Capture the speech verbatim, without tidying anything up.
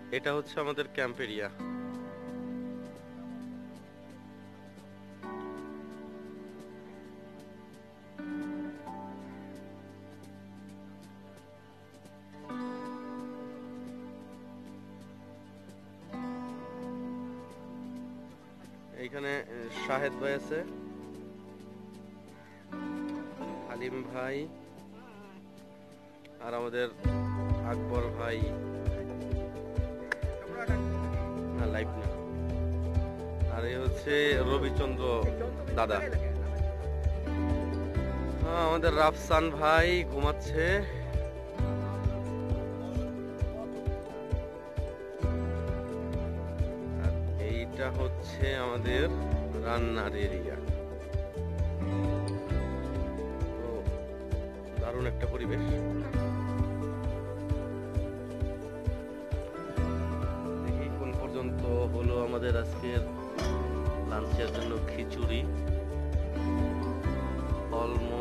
এটা হচ্ছে আমাদের ক্যাম্প এরিয়া। এইখানে শাহেদ ভাই আছে, হালিম ভাই, আর আমাদের আকবর ভাই, না লাইভ না, আর এই হচ্ছে রবিচন্দ্র দাদা। হ্যাঁ, আমাদের রাফসান ভাই ঘুমাচ্ছে। আর এইটা হচ্ছে আমাদের রান্নার এরিয়া। তো দারুণ একটা পরিবেশ। দেখি কোন পর্যন্ত হলো আমাদের আজকের লাঞ্চের জন্য খিচুড়ি অলমোস্ট